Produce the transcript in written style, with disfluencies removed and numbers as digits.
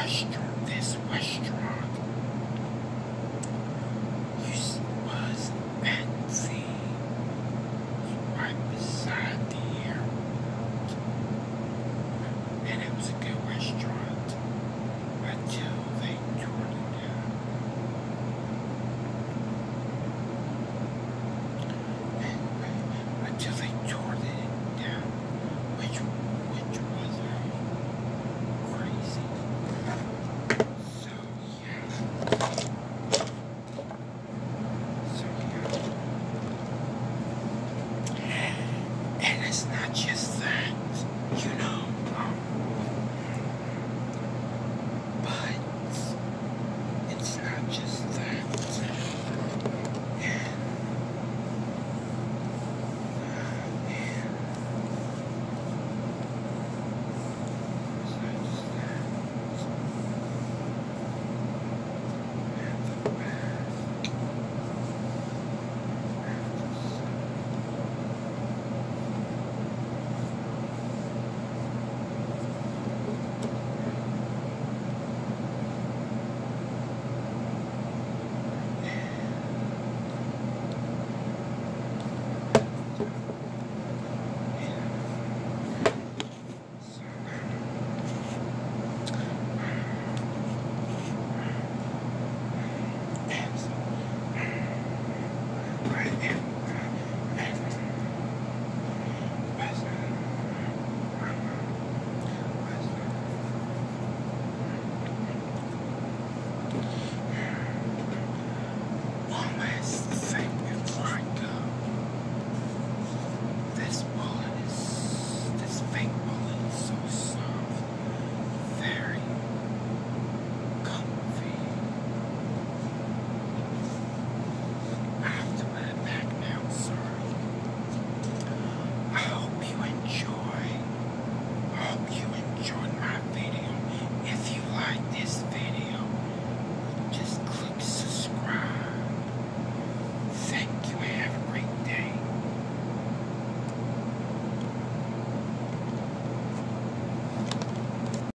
this restaurant was fancy right beside the airport. And it was a good restaurant until they tore it down. Until they tore it down, which was crazy. So yeah. And it's not just that, you know.